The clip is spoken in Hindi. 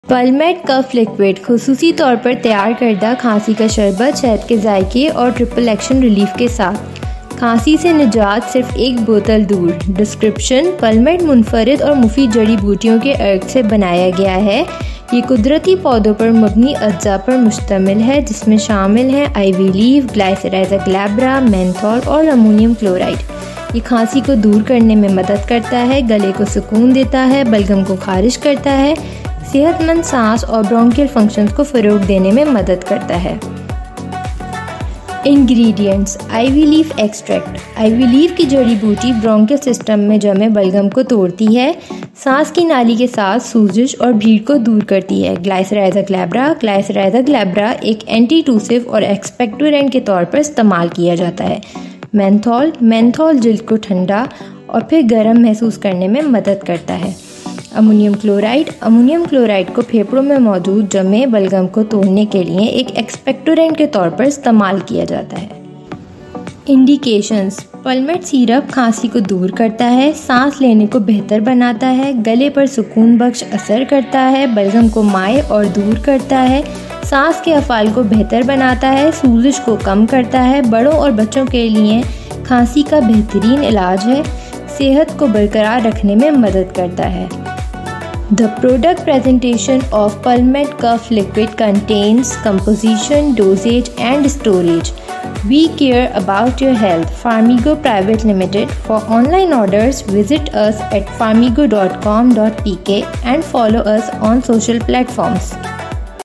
पलमेट कफ लिक्विड खुसूसी तौर पर तैयार करदा खांसी का शरबत शहद के जायके और ट्रिपल एक्शन रिलीफ के साथ। खांसी से निजात सिर्फ एक बोतल दूर। डिस्क्रिप्शन: पलमेट मुनफरिद और मुफीद जड़ी बूटियों के अर्क से बनाया गया है। ये कुदरती पौधों पर मबनी अज्जा पर मुश्तमिल है, जिसमें शामिल हैं ivy leaf, glycyrrhiza glabra, menthol और अमोनियम क्लोराइड। ये खांसी को दूर करने में मदद करता है, गले को सुकून देता है, बलगम को खारिज करता है, सेहतमंद सांस और ब्रोंकियल फंक्शंस को फ़रोग देने में मदद करता है। Ingredients: ivy leaf extract. Ivy leaf की जड़ी बूटी ब्रोंकियल सिस्टम में जमे बलगम को तोड़ती है, सांस की नाली के साथ सूजश और भीड़ को दूर करती है। Glycyrrhiza glabra. ग्लाइसराइजा ग्लैब्रा एक एंटीटूसिव और एक्सपेक्टोरेंट के तौर पर इस्तेमाल किया जाता है। मेंथॉल। मेंथॉल जिल्द को ठंडा और फिर गर्म महसूस करने में मदद करता है। Ammonium chloride. अमोनियम क्लोराइड को फेफड़ों में मौजूद जमे बलगम को तोड़ने के लिए एक एक्सपेक्टोरेंट के तौर पर इस्तेमाल किया जाता है। इंडिकेशंस: पलमेट सिरप खांसी को दूर करता है, सांस लेने को बेहतर बनाता है, गले पर सुकून बख्श असर करता है, बलगम को माए और दूर करता है, सांस के अफ़ाल को बेहतर बनाता है, सूजश को कम करता है, बड़ों और बच्चों के लिए खांसी का बेहतरीन इलाज है, सेहत को बरकरार रखने में मदद करता है। The product presentation of Pulmet Cough Liquid contains composition, dosage and storage. We care about your health. Farmigo Private Limited. For online orders, visit us at farmigo.com.pk and follow us on social platforms.